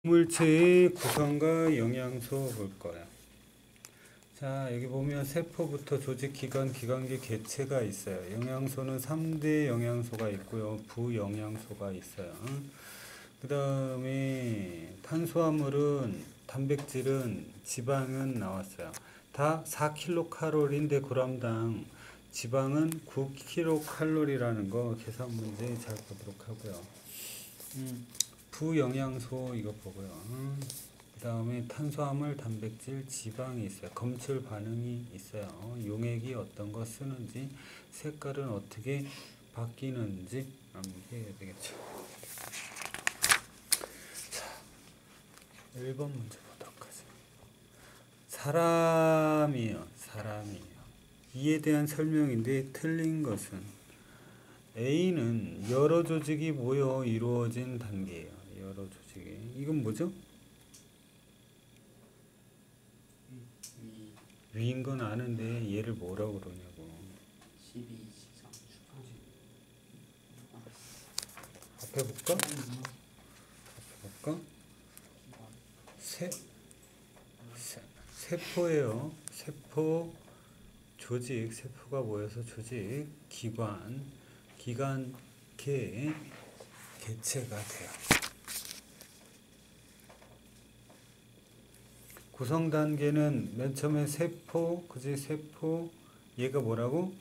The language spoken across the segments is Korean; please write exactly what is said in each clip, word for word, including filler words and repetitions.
물체의 구성과 영양소 볼 거야. 자, 여기 보면 세포부터 조직, 기관, 기관계, 개체가 있어요. 영양소는 삼 대 영양소가 있고요. 부영양소가 있어요. 그 다음에 탄수화물은, 단백질은, 지방은 나왔어요. 다 사 킬로칼로리인데 그램당, 지방은 구 킬로칼로리라는 거 계산 문제 잘 보도록 하고요. 음. 부영양소 이거 보고요. 음, 그 다음에 탄수화물, 단백질, 지방이 있어요. 검출 반응이 있어요. 용액이 어떤 거 쓰는지, 색깔은 어떻게 바뀌는지 암기해야 되겠죠. 자, 일 번 문제 보도록 하죠. 사람이요. 사람이요. 이에 대한 설명인데 틀린 것은 A는 여러 조직이 모여 이루어진 단계예요. 여러 조직이. 이건 뭐죠? 위. 위인 건 아는데 얘를 뭐라고 그러냐고. 십이 지상 주포지. 앞에 볼까? 앞에 볼까? 세, 세, 세포예요. 세포, 조직, 세포가 모여서 조직, 기관, 기관, 개, 개체가 돼요. 구성 단계는 맨 처음에 세포, 그지? 세포, 얘가 뭐라고?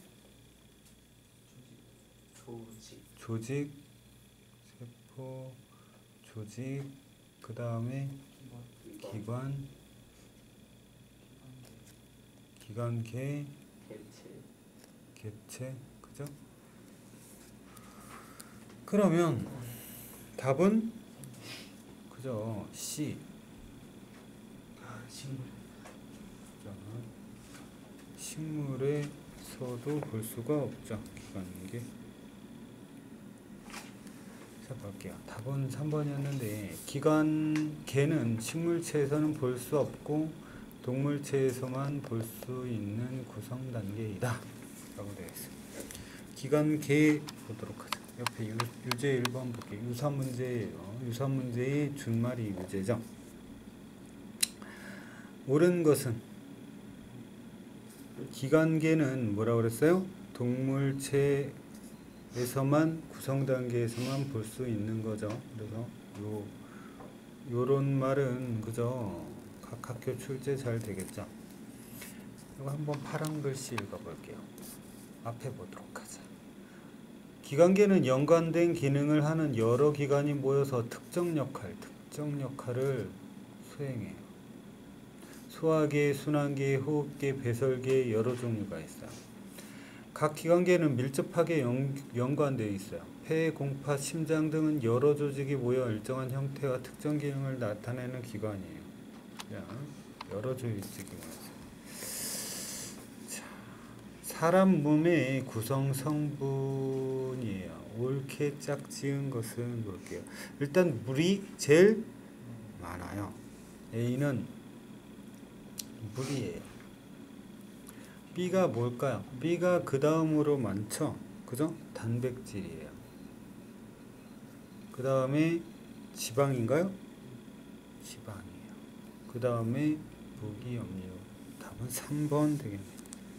조직. 조직, 세포, 조직, 그 다음에 기관, 기관계, 개체. 개체, 그죠? 그러면 답은 그죠? C. 식물. 식물에서도 볼 수가 없죠. 기관계. 자, 볼게요. 답은 삼 번이었는데 기관계는 식물체에서는 볼 수 없고 동물체에서만 볼 수 있는 구성 단계이다 라고 되어 있습니다. 기관계 보도록 하죠. 옆에 유, 유제 일 번 볼게요. 유사 문제예요. 유사 문제의 준말이 유제죠. 옳은 것은 기관계는 뭐라고 그랬어요? 동물체에서만 구성 단계에서만 볼 수 있는 거죠. 그래서 요 요런 말은 그죠? 각 학교 출제 잘 되겠죠. 이거 한번 파란 글씨 읽어볼게요. 앞에 보도록 하자. 기관계는 연관된 기능을 하는 여러 기관이 모여서 특정 역할, 특정 역할을 수행해요. 소화계, 순환계, 호흡계, 배설계 여러 종류가 있어요. 각 기관계는 밀접하게 연, 연관되어 있어요. 폐, 공파, 심장 등은 여러 조직이 모여 일정한 형태와 특정 기능을 나타내는 기관이에요. 그냥 여러 조직이 모여서. 자, 사람 몸의 구성 성분이에요. 옳게 짝지은 것은 볼게요. 일단 물이 제일 많아요. A는 물이에요. B가 뭘까요? B가 그 다음으로 많죠? 그죠? 단백질이에요. 그 다음에 지방인가요? 지방이에요. 그 다음에 무기염류. 답은 삼 번 되겠네요.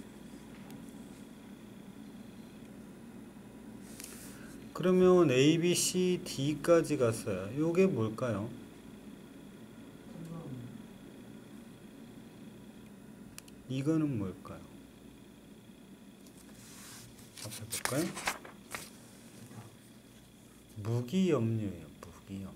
그러면 A, B, C, D까지 갔어요. 요게 뭘까요? 이거는 뭘까요? 앞에 볼까요? 무기염류예요. 무기염류.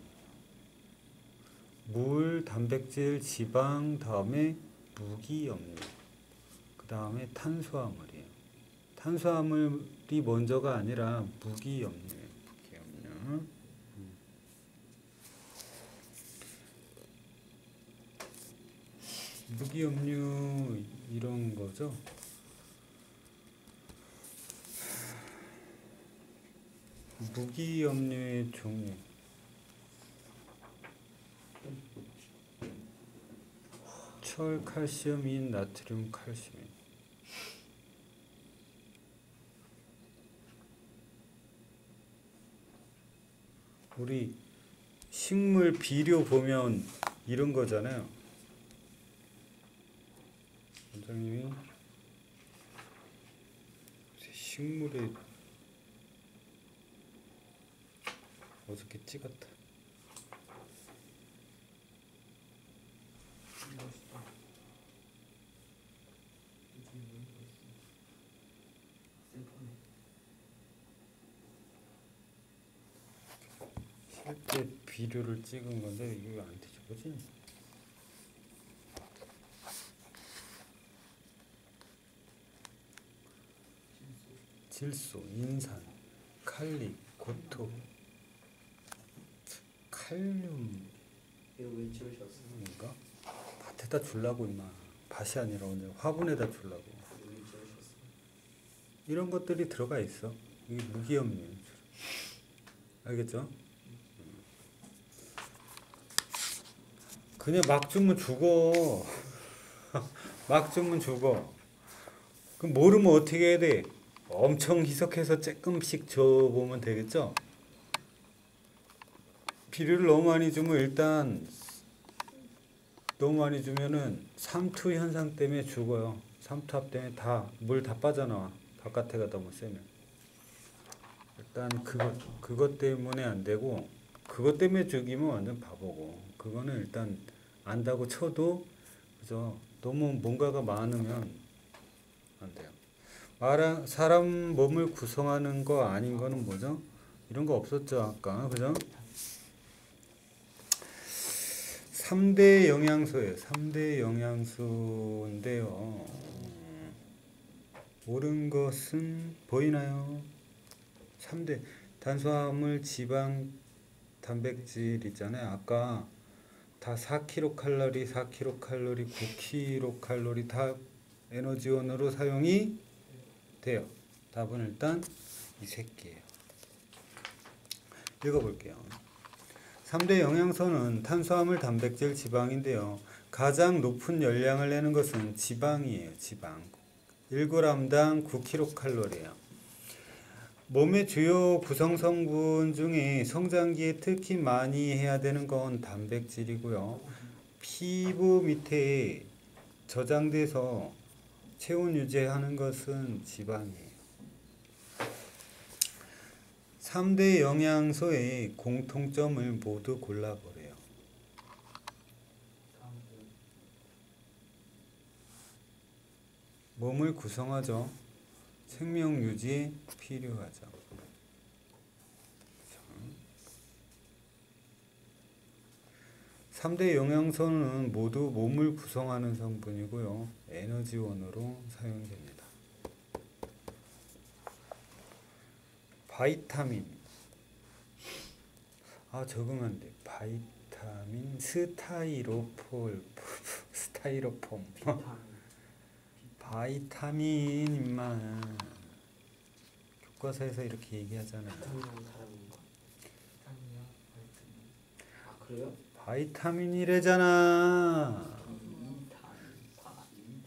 물, 단백질, 지방, 다음에 무기염류. 그 다음에 탄수화물이에요. 탄수화물이 먼저가 아니라 무기염류예요. 무기염류. 무기염류 이런 거죠. 무기염류의 종류. 철, 칼슘, 인, 나트륨, 칼슘. 우리 식물 비료 보면 이런 거잖아요. 원장님이 식물에 어저께 찍었다. 멋있다. 이게 뭐가 있어? 셀프네. 실제 비료를 찍은 건데 이게 왜 안 뒤집어지? 질소, 인산, 칼리, 고토, 칼륨 이거 왜 지우셨어? 인가? 밭에다 주려고 임마. 밭이 아니라 오늘 화분에다 주려고. 이거 왜 지우셨어? 이런 것들이 들어가 있어. 이게 무기염류. 알겠죠? 그냥 막 주면 죽어. 막 주면 죽어. 그럼 모르면 어떻게 해야 돼? 엄청 희석해서 조금씩 줘보면 되겠죠? 비료를 너무 많이 주면 일단 너무 많이 주면은 삼투 현상 때문에 죽어요. 삼투압 때문에 다 물 다 빠져나와. 바깥에가 너무 세면. 일단 그거 그것 때문에 안 되고 그것 때문에 죽이면 완전 바보고 그거는 일단 안다고 쳐도 그죠? 너무 뭔가가 많으면 안 돼요. 말하, 사람 몸을 구성하는 거 아닌 거는 뭐죠? 이런 거 없었죠 아까 그죠? 삼 대 영양소예요. 삼 대 영양소인데요. 옳은 것은 보이나요? 삼 대 탄수화물, 지방, 단백질 있잖아요. 아까 다 사 킬로칼로리, 사 킬로칼로리, 구 킬로칼로리 다 에너지원으로 사용이 돼요. 답은 일단 이 새끼예요. 읽어볼게요. 삼 대 영양소는 탄수화물, 단백질, 지방인데요. 가장 높은 열량을 내는 것은 지방이에요. 지방. 일 그램당 구 킬로칼로리예요. 몸의 주요 구성성분 중에 성장기에 특히 많이 해야 되는 건 단백질이고요. 피부 밑에 저장돼서 체온 유지하는 것은 지방이에요. 삼 대 영양소의 공통점을 모두 골라보래요. 몸을 구성하죠. 생명 유지에 필요하죠. 삼 대 영양소는 모두 몸을 구성하는 성분이고요. 에너지원으로 사용됩니다. 바이타민. 아 적응한 돼. 바이타민 스타이로폴 스타이로폼. 바이타민 임마. 교과서에서 이렇게 얘기하잖아. 비타민이랑 다른 거. 비타민이야? 바이타민. 아 그래요? 바이타민이래잖아. 비타민, 바이타민.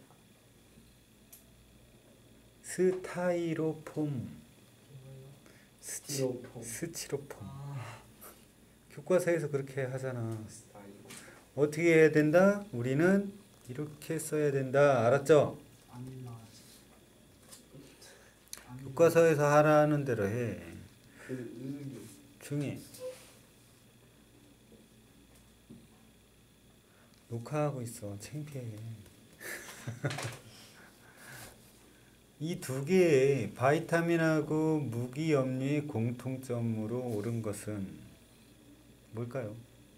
스타이로폼. 스치, 스티로폼. 스티로폼. 아, 교과서에서 그렇게 하잖아. 스타이로. 어떻게 해야 된다? 우리는 이렇게 써야 된다. 알았죠? 안 나와지. 교과서에서 하라는 대로 해. 그 의미. 중에 녹화하고 있어. 창피해. 이 두 개의 바이타민하고 무기염류의 공통점으로 옳은 것은 뭘까요?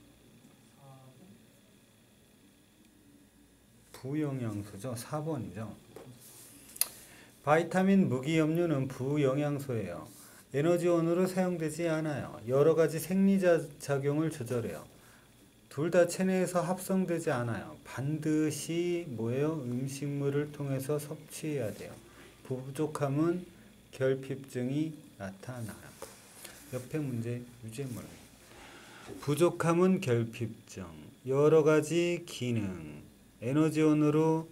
부영양소죠. 사 번이죠. 바이타민 무기염류는 부영양소예요. 에너지원으로 사용되지 않아요. 여러 가지 생리작용을 조절해요. 둘 다 체내에서 합성되지 않아요. 반드시 뭐예요? 음식물을 통해서 섭취해야 돼요. 부족함은 결핍증이 나타나요. 옆에 문제 유제물. 부족함은 결핍증. 여러 가지 기능. 에너지원으로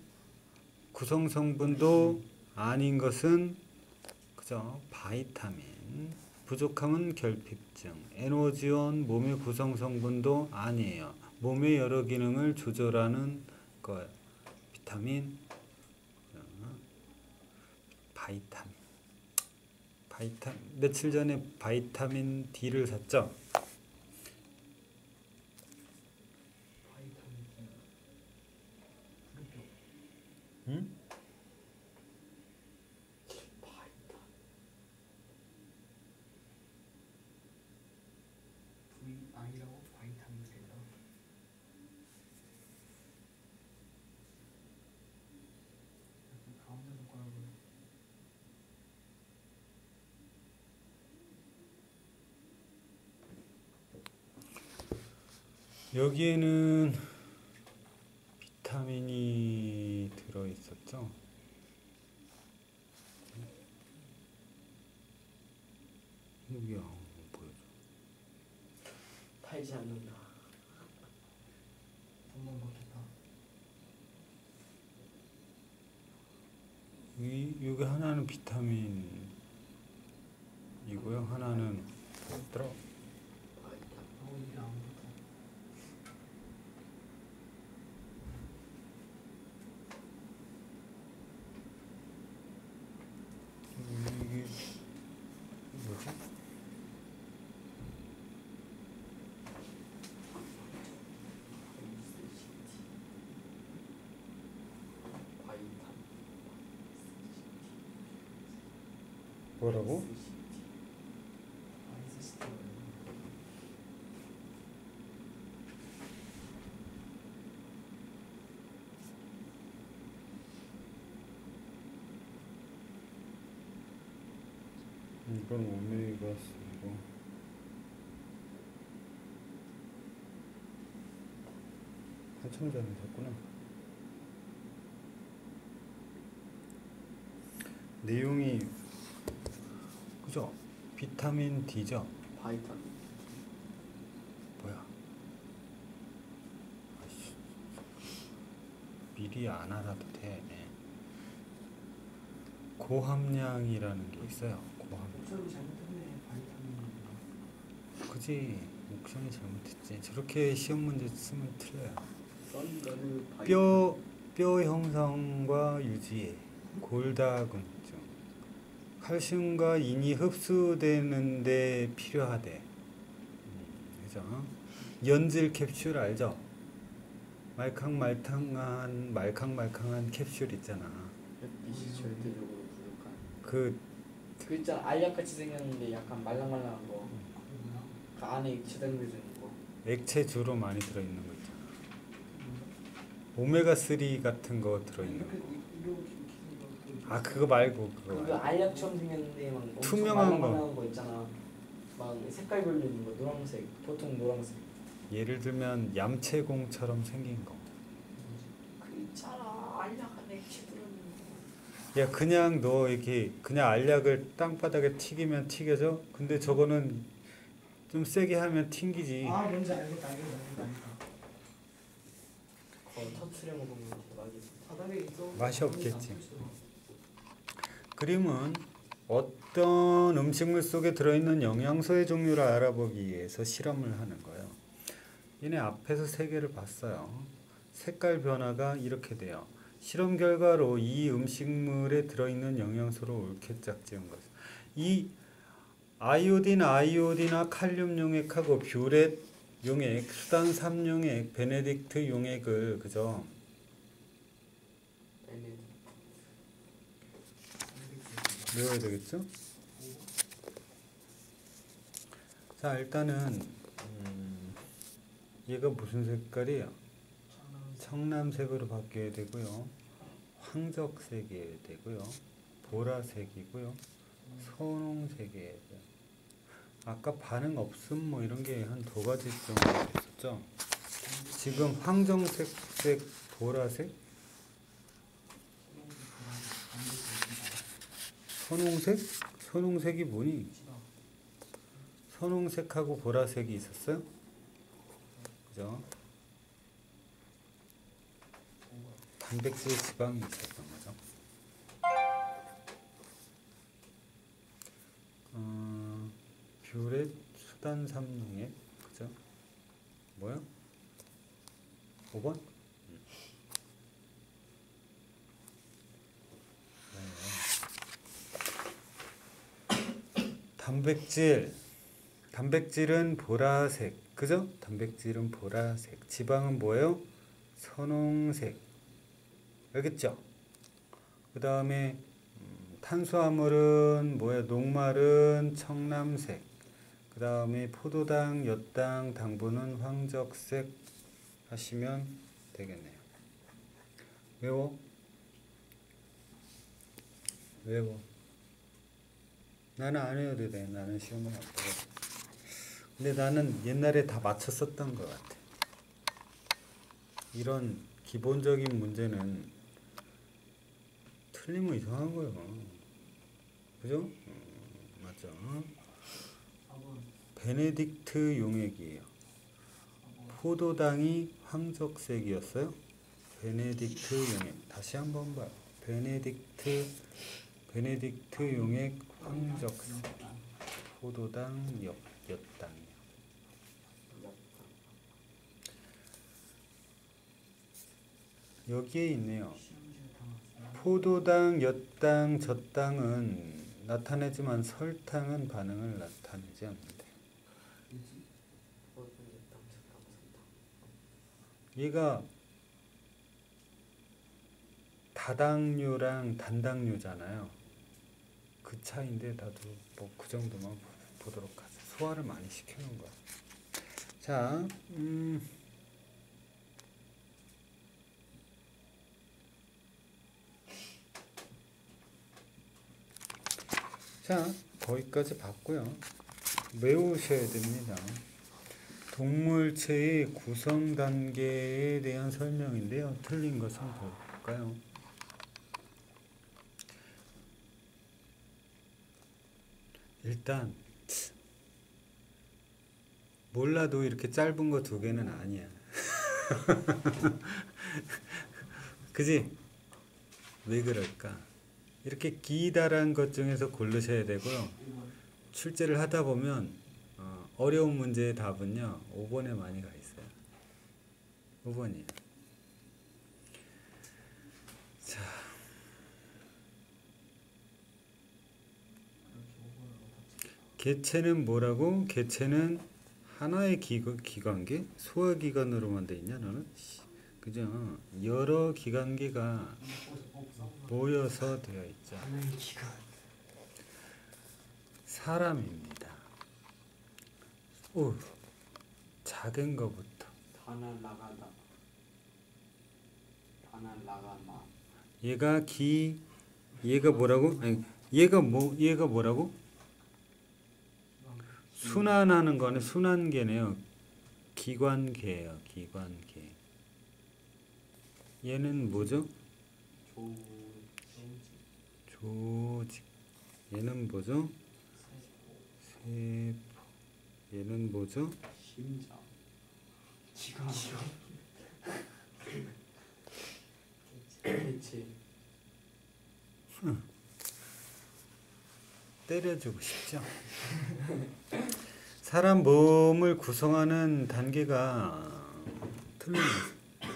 구성성분도 아닌 것은 그죠? 바이타민. 부족함은 결핍증. 에너지원 몸의 구성 성분도 아니에요. 몸의 여러 기능을 조절하는 거예요. 비타민, 바이타민. 바이타 며칠 전에 바이타민 D를 샀죠? 바이타민 D. 물표. 응? 바이타. V I라고 바이타민 D라. 약간 가운데 손가락으로. 여기에는 비타민이 들어있었죠? 여기야, 보여줘. 팔지 않는다. 한번 먹겠다. 이, 여기 하나는 비타민이고요, 하나는 들어. 바이타. 어 이게 안 붙어. 이게 뭐지? 뭐라고? 이건 오메가 쓰고 한참 전에 샀구나. 내용이 그죠? 비타민 D죠? 바이타민. 뭐야? 아이씨, 미리 안 알아도 돼. 고함량이라는 게 있어요. 고함량. 목소리 잘못했네. 바이타민. 그지? 옥션이 잘못했지. 저렇게 시험 문제 쓰면 틀려요. 썬더를 바이타민. 뼈, 뼈 형성과 유지, 골다공증, 칼슘과 인이 흡수되는데 필요하대. 음, 그죠? 연질 캡슐 알죠? 말캉말캉한 말캉말캉한 캡슐 있잖아. 햇빛이 절대적으로 부족한. 그 그 있잖아 알약같이 생겼는데 약간 말랑말랑한 거. 그 안에 저장돼 있는 거. 액체 주로 많이 들어있는 거 있잖아. 오메가 쓰리 같은 거 들어있는 거. 아 그거 말고 그거 그거 말고. 알약처럼 생겼는데 막 엄청 투명한 거. 말랑말랑한 거 있잖아. 막 색깔 별로 있는 거 노란색. 보통 노란색. 예를 들면 얌체공처럼 생긴 거. 그 있잖아 알약 안에 액체 들어있는 거. 야 그냥 너 이렇게 그냥 알약을 땅바닥에 튀기면 튀겨져? 근데 저거는 좀 세게 하면 튕기지. 아 뭔지 알겠다 알겠다 알겠다 알겠다. 그거 터트려 먹으면 대박이지. 바닥에 있어. 맛이 없겠지. 그림은 어떤 음식물 속에 들어있는 영양소의 종류를 알아보기 위해서 실험을 하는 거예요. 얘네 앞에서 세 개를 봤어요. 색깔 변화가 이렇게 돼요. 실험 결과로 이 음식물에 들어있는 영양소를 옳게 짝지은 거죠. 이 아이오딘, 아이오딘화, 칼륨 용액하고 뷰렛 용액, 수단 삼 용액, 베네딕트 용액을 그죠? 외워야 되겠죠? 자 일단은 음, 얘가 무슨 색깔이에요? 청남색으로 바뀌어야 되고요. 황적색이어야 되고요. 보라색이고요. 선홍색이어야 돼요. 아까 반응 없음 뭐 이런 게 한 두 가지 정도 있었죠. 지금 황정색, 색, 보라색, 선홍색? 선홍색이 뭐니? 선홍색하고 보라색이 있었어요? 그죠? 단백질 지방이 있었던 거죠. 어, 수단삼농액, 그죠? 뭐야? 오 번? 단백질, 단백질은 보라색, 그죠? 단백질은 보라색, 지방은 뭐예요? 선홍색, 알겠죠? 그 다음에 음, 탄수화물은 뭐야? 녹말은 청람색, 그 다음에 포도당, 엿당, 당분은 황적색 하시면 되겠네요. 외워? 외워. 나는 안 해도 돼. 나는 시험을 안 보거든. 근데 나는 옛날에 다 맞췄었던 것 같아. 이런 기본적인 문제는 틀리면 이상한 거예요. 그죠? 음, 맞죠? 사 번. 베네딕트 용액이에요. 포도당이 황적색이었어요. 베네딕트 용액. 다시 한번 봐요. 베네딕트 베네딕트 용액 황적색. 포도당, 엿, 엿당이요. 여기에 있네요. 시험지에 다 나왔어요. 포도당, 엿당, 젖당은 나타내지만 설탕은 반응을 나타내지 않는데. 뭐지? 얘가 다당류랑 단당류잖아요. 그 차이인데 나도 뭐 그 정도만 보- 보도록 하자. 소화를 많이 시켜놓은 거야. 자, 음, 자 거기까지 봤고요. 외우셔야 됩니다. 동물체의 구성 단계에 대한 설명인데요. 틀린 것은 볼까요? 일단 몰라도 이렇게 짧은 거 두 개는 아니야. 그지? 왜 그럴까? 이렇게 기다란 것 중에서 고르셔야 되고요. 오 번. 출제를 하다 보면 어, 어려운 문제의 답은요 오 번에 많이 가 있어요. 오 번이에요. 자, 이렇게 오 번으로 다 찍. 개체는 뭐라고? 개체는 하나의 기관, 기관계? 소화기관으로만 돼 있냐 너는? 씨, 그죠? 여러 기관계가 모여서 되어 있죠. 하나의 기간. 사람입니다. 오, 작은 거부터. 다날 나가다. 다날 나가마. 얘가 기, 얘가 뭐라고? 아니, 얘가 뭐, 얘가 뭐라고? 순환하는 거는 순환계네요. 기관계예요. 기관계. 얘는 뭐죠? 조 조직. 얘는 뭐죠? 세포. 얘는 뭐죠? 심장. 기관. 개체. 때려주고 싶죠. 사람 몸을 구성하는 단계가 틀린 거죠.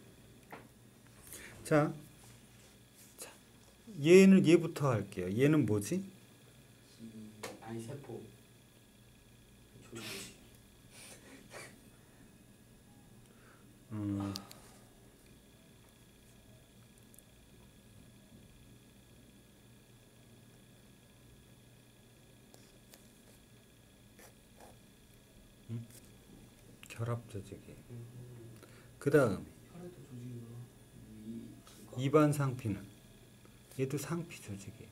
자, 자, 얘는 얘부터 할게요. 얘는 뭐지? 기 아니 세포. 조직. 음, 음? 결합 조직이. 그 다음 혈액도 조직이구나. 위 입안 상피는 얘도 상피 조직이에요.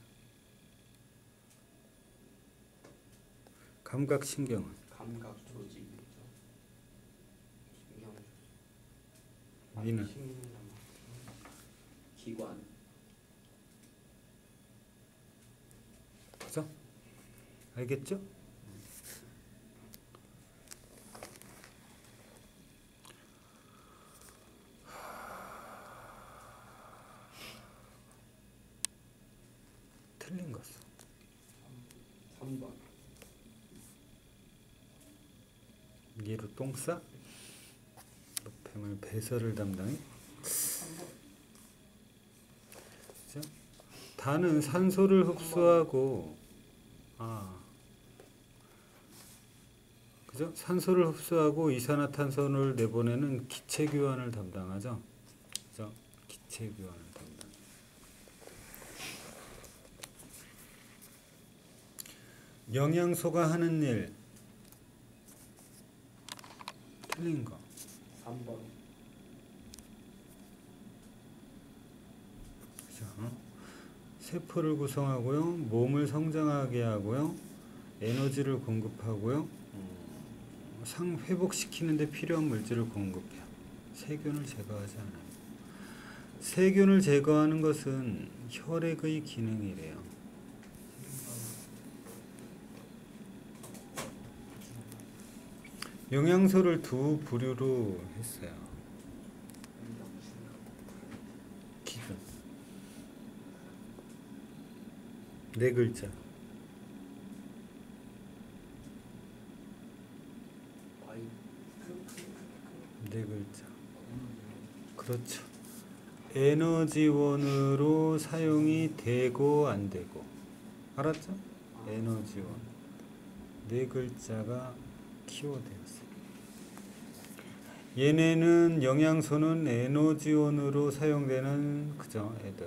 감각 신경은 감각 조직이죠. 신경 조직. 위는 신경 기관. 그죠? 알겠죠? 틀린 것은 삼 번. 기계로 똥 싸? 노폐물 배설을 담당해? 그죠? 단은 산소를 흡수하고 아 그죠? 산소를 흡수하고 이산화탄소를 내보내는 기체 교환을 담당하죠. 그죠? 기체 교환을 담당. 영양소가 하는 일 틀린 거. 삼 번. 그죠? 세포를 구성하고요, 몸을 성장하게 하고요, 에너지를 공급하고요, 음, 상 회복시키는데 필요한 물질을 공급해요. 세균을 제거하지 않아요. 세균을 제거하는 것은 혈액의 기능이래요. 영양소를 두 부류로 했어요. 기준. 네 글자. 바이. 네 글자. 그렇죠. 에너지원으로 사용이 되고 안 되고. 알았죠? 에너지원. 네 글자가 키워드였어요. 얘네는 영양소는 에너지원으로 사용되는 그죠? 애들.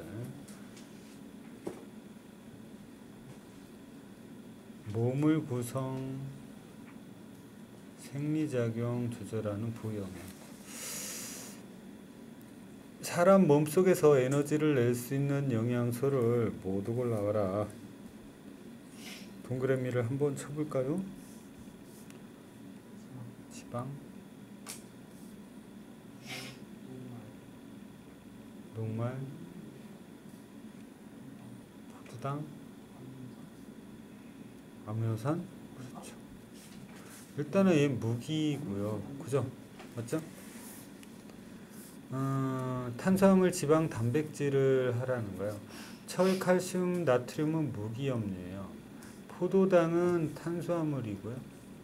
몸을 구성, 생리작용 조절하는 부영양. 사람 몸속에서 에너지를 낼 수 있는 영양소를 모두 골라와라. 동그라미를 한번 쳐볼까요? 지방, 녹말, 포도당, 아미노산. 그렇죠. 일단은 얘 무기고요. 그죠? 맞죠? 어, 탄수화물, 지방, 단백질을 하라는 거예요. 철, 칼슘, 나트륨은 무기염료예요. 포도당은 탄수화물이고요.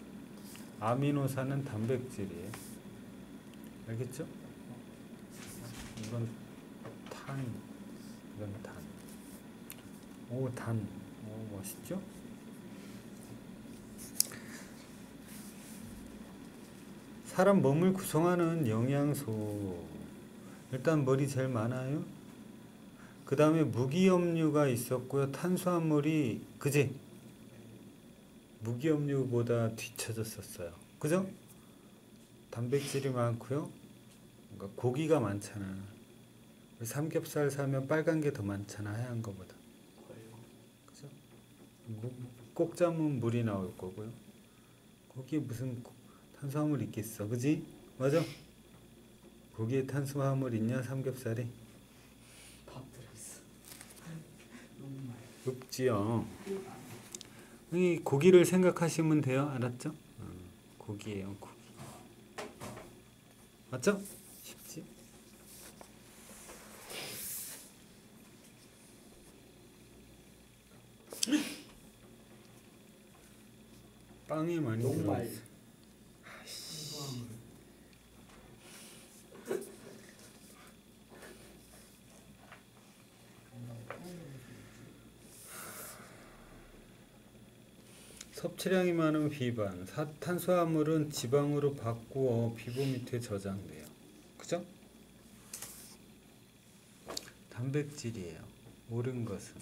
아미노산은 단백질이에요. 알겠죠? 이건 탄, 이건 단. 오, 단. 오, 멋있죠? 사람 몸을 구성하는 영양소. 일단 머리 제일 많아요. 그 다음에 무기염료가 있었고요. 탄수화물이 그지? 무기염료보다 뒤쳐졌었어요. 그죠? 단백질이 많고요. 그러니까 고기가 많잖아. 삼겹살 사면 빨간 게 더 많잖아. 하얀 거보다. 그죠? 꼭 잡으면 물이 나올 거고요. 거기에 무슨 탄수화물 있겠어. 그지? 맞아? 고기에 탄수화물 있냐? 삼겹살에? 밥 들어있어. 없지요. 이 고기를 생각하시면 돼요. 알았죠? 어, 고기예요. 고기. 맞죠? 쉽지? 빵에 많이 녹말. 들어있어. 섭취량이 많은 비반, 사, 탄수화물은 지방으로 바꾸어 피부 밑에 저장돼요. 그죠? 단백질이에요. 옳은 것은.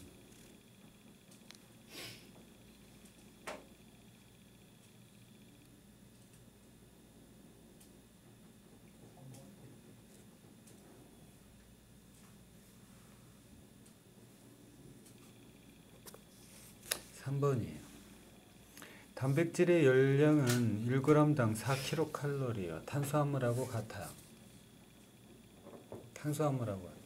삼 번이에요. 단백질의 열량은 일 그램당 사 킬로칼로리예요. 탄수화물하고 같아요. 탄수화물하고 같아요.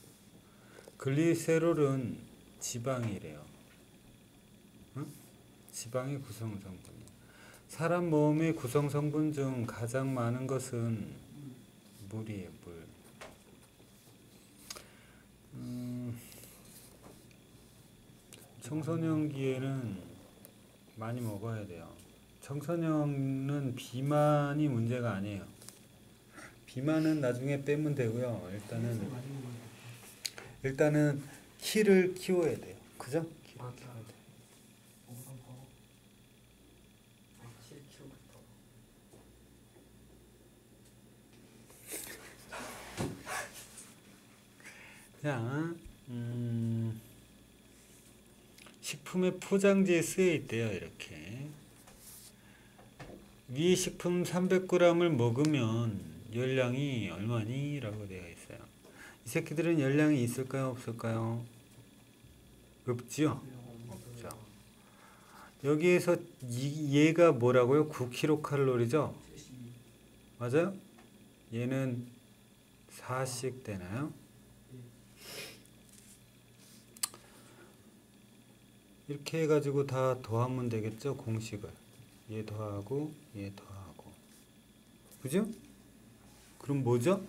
글리세롤은 지방이래요. 응? 지방의 구성성분이에요. 사람 몸의 구성성분 중 가장 많은 것은 물이에요. 물. 음, 청소년기에는 많이 먹어야 돼요. 청소년은 비만이 문제가 아니에요. 비만은 나중에 빼면 되고요. 일단은 많이 먹어야 일단은 키를 키워야 돼요. 그죠? 키를 맞아. 키워야 돼. 먹으면 거. 아, 칠 킬로부터. 자, 음, 식품의 포장지에 쓰여 있대요. 이렇게 위 식품 삼백 그램을 먹으면 열량이 얼마니? 라고 되어 있어요. 이 새끼들은 열량이 있을까요? 없을까요? 없지요? 없죠. 여기에서 이, 얘가 뭐라고요? 구 킬로칼로리죠? 칠십이. 맞아요? 얘는 사씩 되나요? 이렇게 해가지고 다 더하면 되겠죠? 공식을. 얘 더하고 얘 더하고. 그죠? 그럼 뭐죠?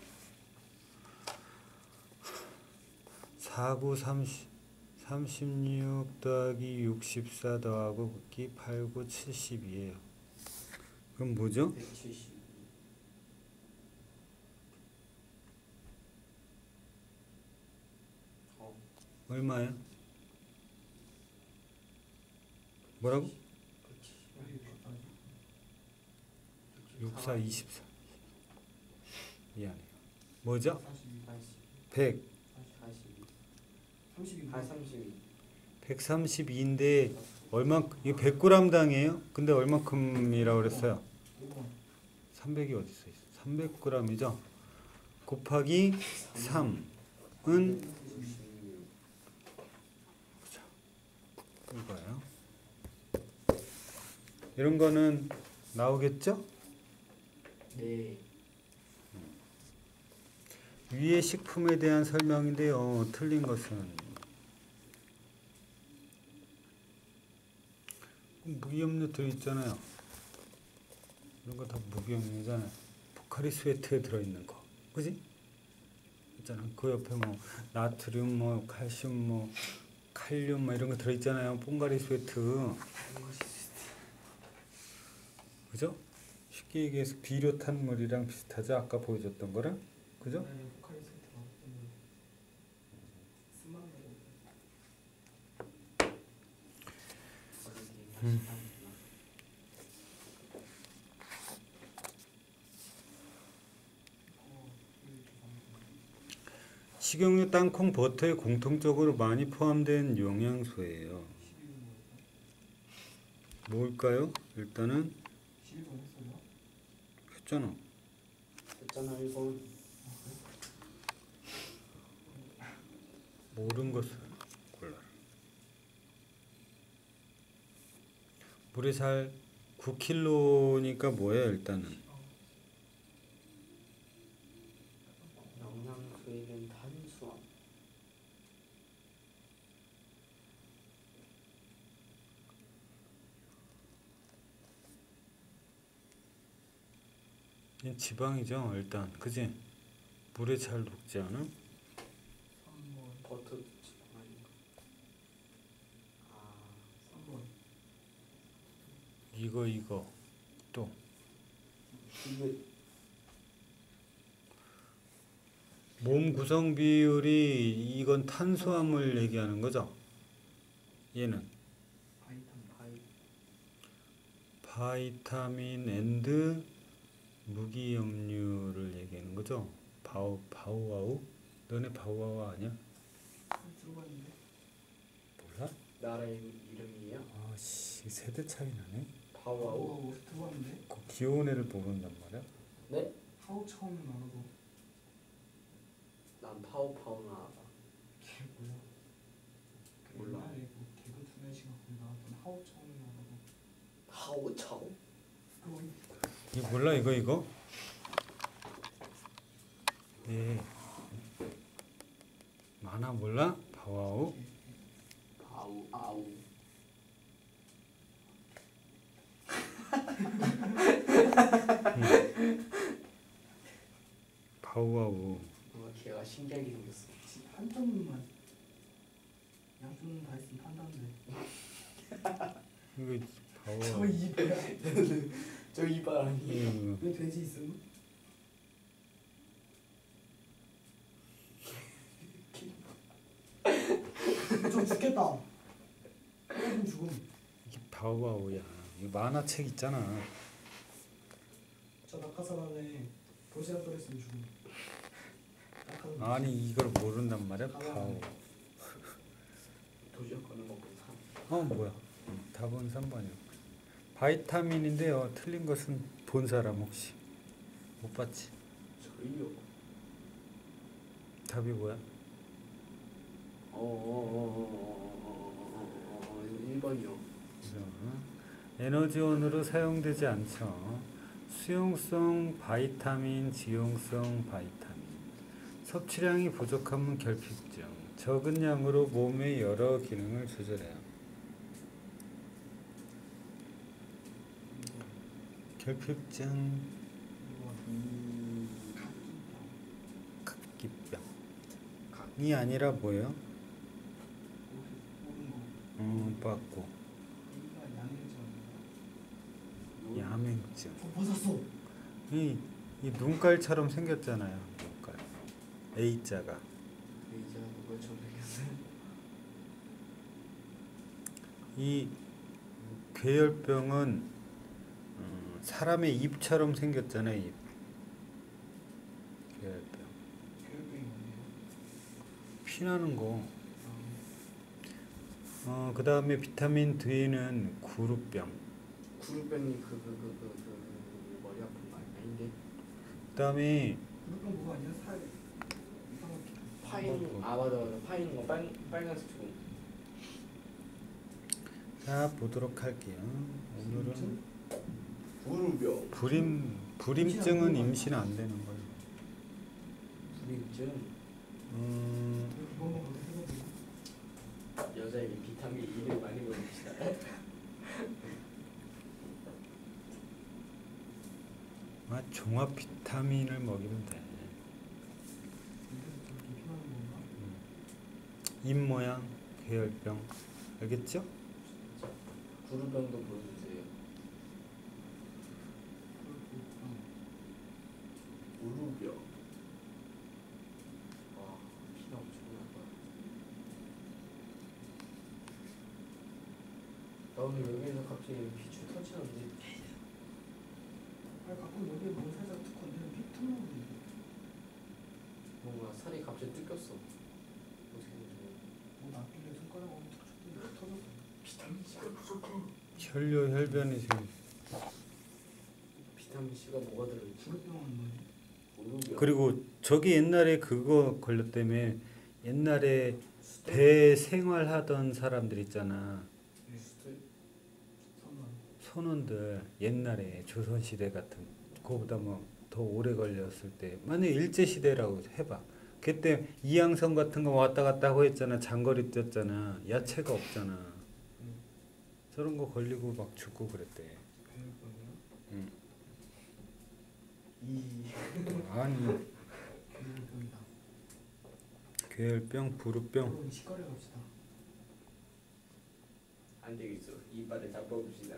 사, 구, 삼십, 삼십육 더하기 육십사 더하고 곱기 팔, 구, 칠십이에요. 그럼 뭐죠? 백칠십이. 어. 얼마예요? 뭐라고? 육, 사, 이십사. 미안해요. 뭐죠? 사십이. 백. 사십이. 삼십이. 아, 삼십이. 백삼십이인데 얼마 이게 백 그램당이에요? 근데 얼마큼이라고 그랬어요? 오 번. 삼백이 어디 있어? 삼백 그램이죠? 곱하기 삼은 이거예요. 이런 거는 나오겠죠? 네. 위의 식품에 대한 설명인데요. 틀린 것은 무기염료 들어있잖아요. 이런 거 다 무기염료잖아요. 포카리 스웨트에 들어있는 거, 그지? 있잖아. 그 옆에 뭐 나트륨, 뭐 칼슘, 뭐 칼륨, 뭐 이런 거 들어있잖아요. 뽕가리 스웨트, 그죠? 쉽게 얘기해서 비료탄물이랑 비슷하죠. 아까 보여줬던 거랑, 그죠? 네, 포카리 스웨트 맛있는 쓴맛 나고. 음. 어, 이거 좋아하는 식용유, 땅콩, 버터에 공통적으로 많이 포함된 영양소예요. 십이 번 뭘까요? 일단은 십이 번 했어요? 했잖아. 있잖아, 이건. 모르는 것을 골라라. 물에 잘 구 킬로그램니까 뭐예요? 일단은 영양소에는 탄수화. 이 지방이죠. 일단 그지? 물에 잘 녹지 않아? 삼 번. 버터 지방 아닌가? 아, 삼 번. 이거 이거 또 이거 몸 구성 비율이 이건 탄수화물 얘기하는 거죠? 얘는 바이탄. 바이 바이타민 앤드 무기염류를 얘기하는 거죠? 바우 바우와우? 너네 바우와우 아니야? 들어봤는데. 아, 몰라? 나라 이름- 이름이에요? 아씨 세대 차이 나네. 파워아웃. 오, 들어봤는데. 그 귀여운 애를 모른단 말이야? 네? 하우 처음에 말하고. 난 파워파워나 알아. 걔 뭐야? 그 몰라. 옛날에 뭐 개그 투네 시간 거기 나왔던 하우 처음에 말하고. 하오 차오? 그거 이거 몰라 이거 이거? 예. 만화 몰라? 바우와우? 아우 아우. 바우와우. 뭔가 걔가 신기하게 생겼어. 한점만 양쪽은 다 있으면 한다는데. 이거 더워. 저 이빨. 저 이빨 아니에요. 음, 왜 돼지 있음? 저 죽겠다. 떨어지면 죽음. 이게 바오바오야. 이거 만화책 있잖아. 저 낙하산안에 도시락 떨어졌으면 죽음. 낙하산. 아니 이걸 모른단 말이야. 바오. 도시락 꺼내 먹고 사. 어 뭐야? 음, 답은 삼 번이요. 바이타민인데요. 틀린 것은 본 사람 혹시 못 봤지? 저희요. 답이 뭐야? 어어어어어어어어어 일 번이요. 그래서 에너지원으로 사용되지 않죠. 수용성 바이타민, 지용성 바이타민. 섭취량이 부족하면 결핍증. 적은 양으로 몸의 여러 기능을 조절해요. 결핍증, 각기병이 아니라 뭐예요? 모르는 거. 음, 받고 A가 양해죠. 야맹증. 저 벗었어. 이, 이 눈깔처럼 생겼잖아요. 눈깔. A자가. 의자가 누굴처럼 생겼어요? 이 괴혈병은 음, 사람의 입처럼 생겼잖아요. 입. 괴혈병. 교육병이 뭐예요? 피나는 거. 아, 어, 그 다음에 비타민 D는 구루병. 구루병이 그 그 그 그 그 머리 아픈 거 아닌데? 그 다음에 교육병 그거 아니야? 살 이상하게. 파인 아 맞아 맞아 파인 거 빨 빨간색 주고. 자 보도록 할게요. 오늘은 구루병. 불임 불임증은 임신 안 되는 거예요. 불임증. 음, 이거만 거기 해서 여자에게 비타민 E를 많이 먹읍시다. 아, 종합 비타민을 먹이면 돼. 이래서 저렇게 피나는 건가? 입 모양, 괴혈병, 알겠죠? 구루병도 보여주세요. 구루병. 와 피가 엄청난 거야. 나 오늘 여기에서 갑자기 피줄 터치하는데 아니 가끔 여기에 너무 살짝 툭 건드리면 피 튀어나오는데. 뭔가 살이 갑자기 뜯겼어. 어떻게 된 거야? 뭐 낫길래 손가락 하고 툭 쳤더니 터졌어. 비타민 C가 부족해. 혈뇨 혈변이 지금. 비타민 C가 뭐가 들어있지? 구루병은 뭐지? 구루병. 그리고 저기 옛날에 그거 걸렸다며. 옛날에 수도 배 생활하던 사람들 있잖아. 수도 선만. 선원들 옛날에 조선시대 같은 그거보다 뭐 더 오래 걸렸을 때 만약에 일제시대라고 해봐. 그때 이양성 같은 거 왔다 갔다 하고 했잖아. 장거리 뛰었잖아. 야채가 없잖아. 응. 저런 거 걸리고 막 죽고 그랬대. 교육병이요? 응. 이 아니 교육병이다. 괴혈병, 부루병. 그럼 치과를 갑시다. 안 되겠어. 이빨을 다 뽑읍시다.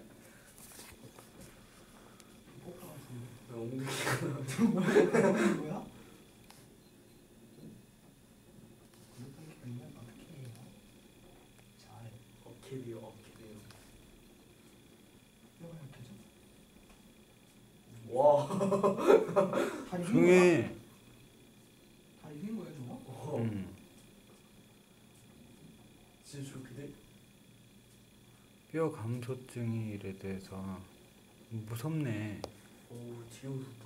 포카 같은데. 엉덩이 뭐야? 뭐야? 교육병이면 어떻게 해요? 잘. 어깨비요 어깨비요. 뼈가 약해져? 와. 다 이긴 거야? 중에 다 이긴 거야 저거? 어. 음, 진짜 저렇게 돼? 뼈 감소증이 이래 돼서 무섭네. 오 되게 무섭다.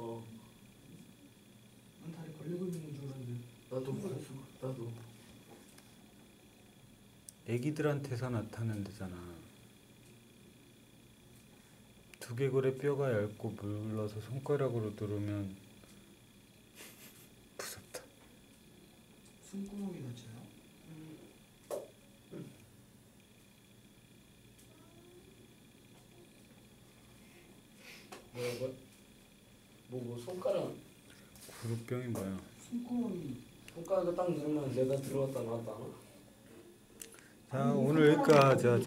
난 다리 걸리고 있는 줄 알았는데. 나도 나도. 애기들한테서 나타나는 데잖아. 두개골에 뼈가 얇고 물러서 손가락으로 누르면 무섭다. 숨구멍이 다쳐요? 뭐라고? 뭐뭐 손가락 구루병이 뭐야? 숨구멍이. 손가락을 딱 누르면 내가 들어갔다 나왔다. 자, 오늘 여기까지 하자.